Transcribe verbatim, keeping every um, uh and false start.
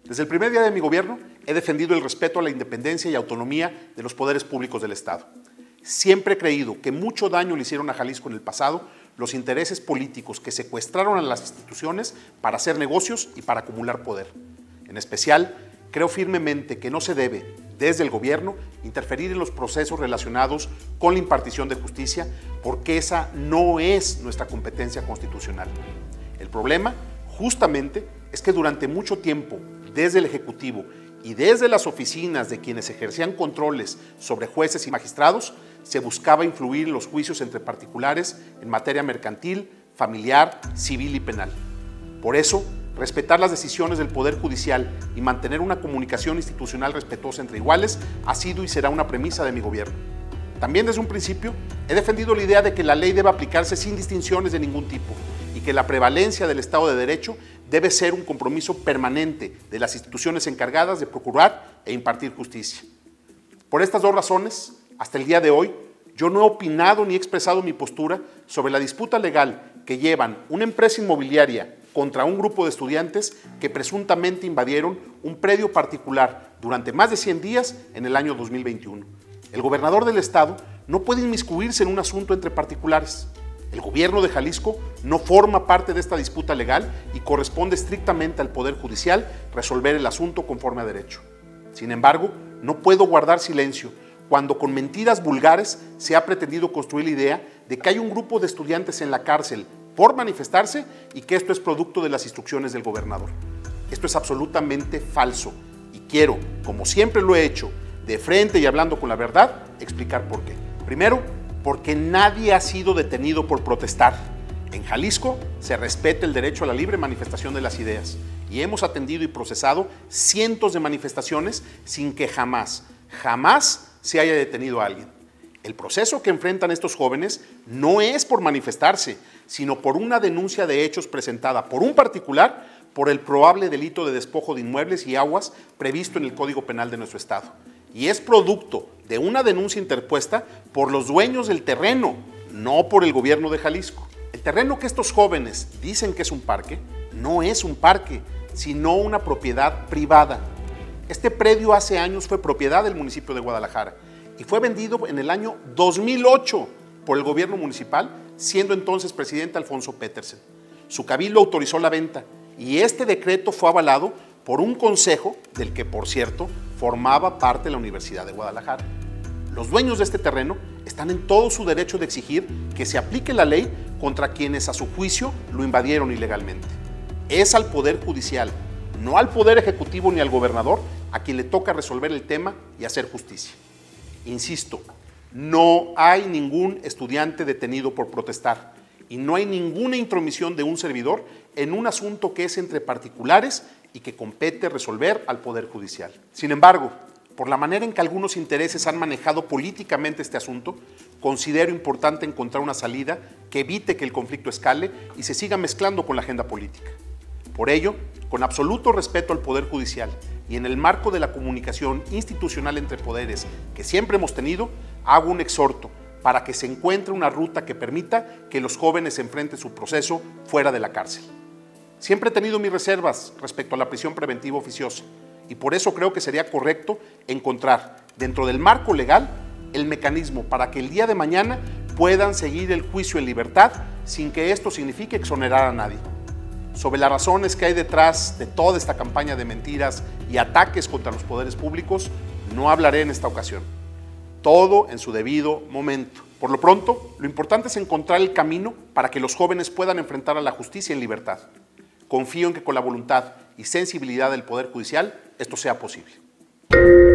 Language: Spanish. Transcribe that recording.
Desde el primer día de mi gobierno he defendido el respeto a la independencia y autonomía de los poderes públicos del Estado. Siempre he creído que mucho daño le hicieron a Jalisco en el pasado los intereses políticos que secuestraron a las instituciones para hacer negocios y para acumular poder. En especial, creo firmemente que no se debe, desde el gobierno, interferir en los procesos relacionados con la impartición de justicia, porque esa no es nuestra competencia constitucional. El problema, justamente, es que durante mucho tiempo, desde el Ejecutivo y desde las oficinas de quienes ejercían controles sobre jueces y magistrados, se buscaba influir en los juicios entre particulares en materia mercantil, familiar, civil y penal. Por eso, respetar las decisiones del Poder Judicial y mantener una comunicación institucional respetuosa entre iguales ha sido y será una premisa de mi gobierno. También desde un principio he defendido la idea de que la ley debe aplicarse sin distinciones de ningún tipo y que la prevalencia del Estado de Derecho debe ser un compromiso permanente de las instituciones encargadas de procurar e impartir justicia. Por estas dos razones, hasta el día de hoy, yo no he opinado ni he expresado mi postura sobre la disputa legal que llevan una empresa inmobiliaria contra un grupo de estudiantes que presuntamente invadieron un predio particular durante más de cien días en el año dos mil veintiuno. El gobernador del estado no puede inmiscuirse en un asunto entre particulares. El gobierno de Jalisco no forma parte de esta disputa legal y corresponde estrictamente al Poder Judicial resolver el asunto conforme a derecho. Sin embargo, no puedo guardar silencio cuando con mentiras vulgares se ha pretendido construir la idea de que hay un grupo de estudiantes en la cárcel por manifestarse y que esto es producto de las instrucciones del gobernador. Esto es absolutamente falso y quiero, como siempre lo he hecho, de frente y hablando con la verdad, explicar por qué. Primero, porque nadie ha sido detenido por protestar. En Jalisco se respeta el derecho a la libre manifestación de las ideas y hemos atendido y procesado cientos de manifestaciones sin que jamás, jamás se haya detenido a alguien. El proceso que enfrentan estos jóvenes no es por manifestarse, sino por una denuncia de hechos presentada por un particular por el probable delito de despojo de inmuebles y aguas previsto en el Código Penal de nuestro Estado. Y es producto de una denuncia interpuesta por los dueños del terreno, no por el gobierno de Jalisco. El terreno que estos jóvenes dicen que es un parque, no es un parque, sino una propiedad privada. Este predio hace años fue propiedad del municipio de Guadalajara y fue vendido en el año dos mil ocho por el gobierno municipal, siendo entonces presidente Alfonso Petersen. Su cabildo autorizó la venta y este decreto fue avalado por un consejo del que, por cierto, formaba parte la Universidad de Guadalajara. Los dueños de este terreno están en todo su derecho de exigir que se aplique la ley contra quienes a su juicio lo invadieron ilegalmente. Es al Poder Judicial, no al Poder Ejecutivo ni al gobernador, a quien le toca resolver el tema y hacer justicia. Insisto, no hay ningún estudiante detenido por protestar y no hay ninguna intromisión de un servidor en un asunto que es entre particulares y que compete resolver al Poder Judicial. Sin embargo, por la manera en que algunos intereses han manejado políticamente este asunto, considero importante encontrar una salida que evite que el conflicto escale y se siga mezclando con la agenda política. Por ello, con absoluto respeto al Poder Judicial y en el marco de la comunicación institucional entre poderes que siempre hemos tenido, hago un exhorto para que se encuentre una ruta que permita que los jóvenes enfrenten su proceso fuera de la cárcel. Siempre he tenido mis reservas respecto a la prisión preventiva oficiosa y por eso creo que sería correcto encontrar dentro del marco legal el mecanismo para que el día de mañana puedan seguir el juicio en libertad sin que esto signifique exonerar a nadie. Sobre las razones que hay detrás de toda esta campaña de mentiras y ataques contra los poderes públicos, no hablaré en esta ocasión. Todo en su debido momento. Por lo pronto, lo importante es encontrar el camino para que los jóvenes puedan enfrentar a la justicia en libertad. Confío en que con la voluntad y sensibilidad del Poder Judicial esto sea posible.